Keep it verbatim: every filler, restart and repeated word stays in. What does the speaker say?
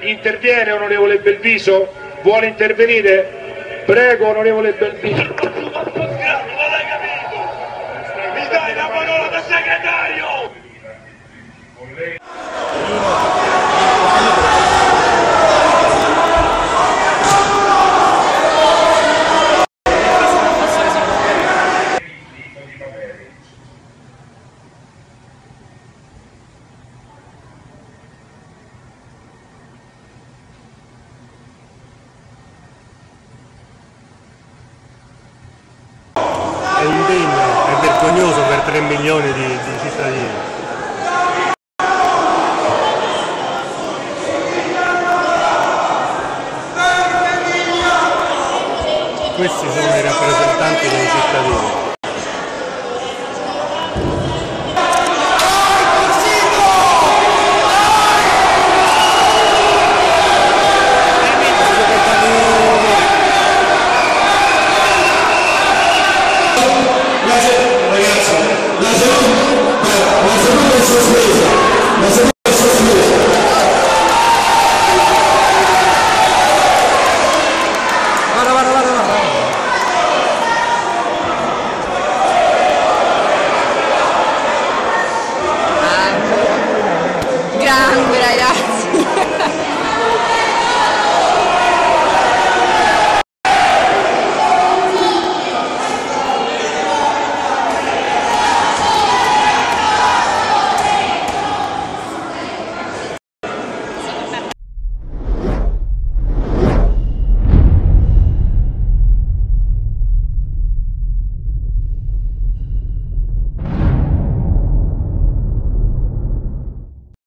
interviene onorevole Belviso? Vuole intervenire? Prego onorevole Belviso. Mi dai la parola da segretario! È indegno, è vergognoso per tre milioni di, di cittadini. Questi sono i rappresentanti dei cittadini.